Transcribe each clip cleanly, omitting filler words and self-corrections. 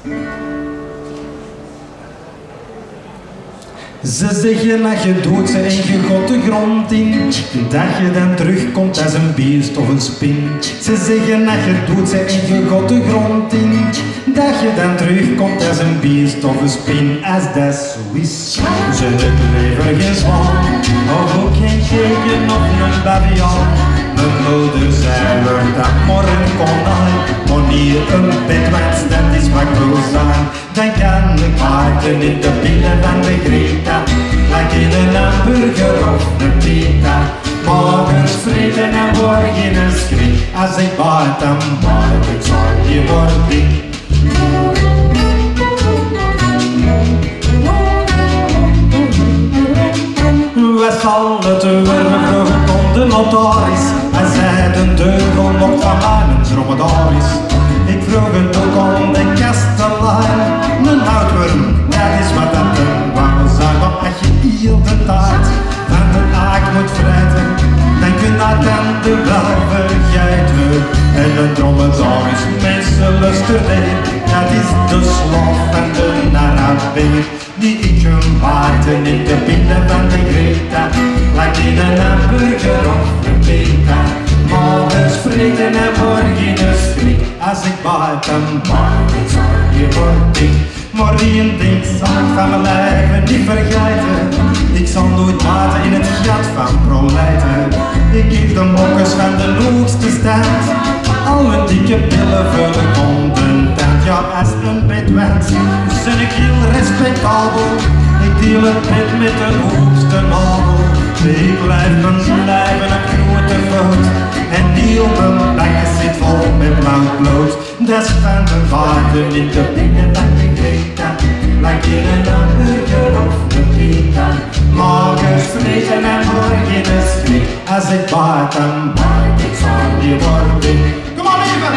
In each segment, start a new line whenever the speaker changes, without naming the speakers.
Ze zeggen dat je dood ze en je gaat de grond in. Dat je dan terugkomt als een beest of een spin. Ze zeggen dat je dood ze en je gaat de grond in. Dat je dan terugkomt als een beest of een spin. Als dat zo is, ze leven geen zwaan. Of ook geen teken of een babiaan. Mijn moeder zei dat morgen kon hij. Wanneer een bedwens, dat is wat ik wil zijn. Dan kan ik wachten in de billen van de Greta. Like in een hamburger of een pita. Morgens vreten en morgen een schrik. Als ik baat dan baat ik, zal je worden. Wat zal het worden vroegen om de notaris? Hij zei de deur onlokt van mijn dromedaris. Ik vroeg het ook om de kastelein. Een houtworm, dat is wat dat een wou zijn. Maar als je heel de taart van de aak moet vrijten, dan kun je dan de wel vergeten. En een dromedaris, mensen luisteren, dat is de slaaf van de narabeer. Die ik kan wachten in de binnen van de Greta. Like in een hamburger of een pita. Morgens vreten en morgen een schrik. Als ik baat dan baat ik, zal je worden. Maar die een ding zal ik van mijn leven niet vergeten. Ik zal nooit baten in het gat van proleiten. Ik geef de mokkers van de hoogste stand. Al mijn dikke pillen vullen content. Ja, als een bedwens ben ik heel respectabel. Ik deel het bed met de hoogste nabel. Ik blijf mijn lijven een grote fout. En die op mijn bekken zit vol met blauw bloed. Dat is van de waarde in de binnen van de Greta. Like in een hamburger of een pita. Morgens vreten en morgen een schrik. Als ik baat dan baat ik, zal je worden. Kom maar even,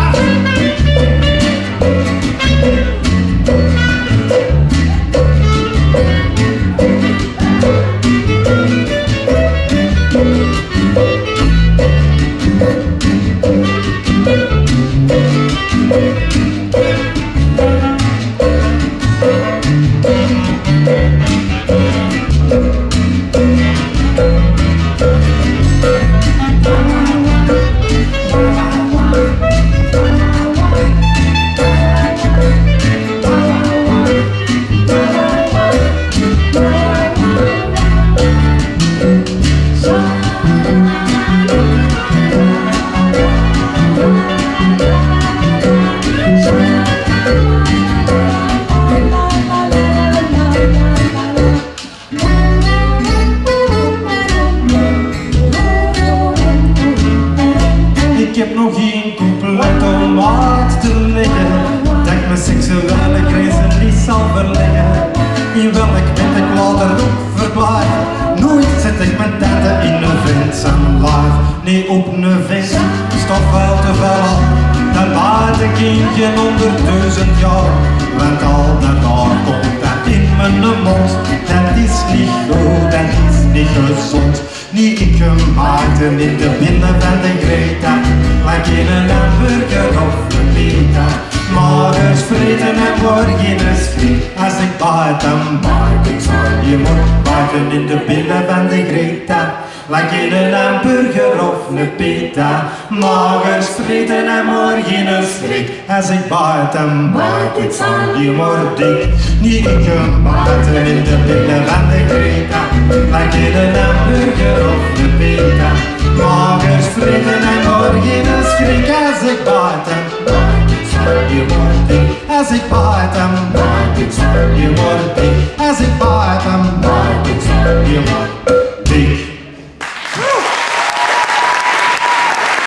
ik heb nog geen couplet om uit te leggen, dat ik mijn seksuele grenzen niet zal verleggen. In welk bed ik later ook verblijf, nooit zet ik mijn tanden in een vent zijn life. Nee, op een vent stof wel te veel al, dan baat ik eentje 100.000 jaar. Want al dat daar komt dat in mijn mond, dat is niet goed, dat is niet gezond. Nee, ik kan baten in de binnen van de Greta. Like in een hamburger of een pita. Morgens vreten en morgen een schrik. Als ik baat dan baat ik, zal je moet baten in de binnen van de Greta. Like in een hamburger of een pita. Morgens vreten en morgen een schrik. Als ik baat dan baat ik, zal je worden. Nee, ik kan baten in de binnen van de Greta. Like in een hamburger of een pita. Morgens vreten en morgen een schrik. Als ik baat dan baat ik, zal je worden. Als ik baat dan baat ik, zal je worden. Als ik baat dan baat ik, zal je worden.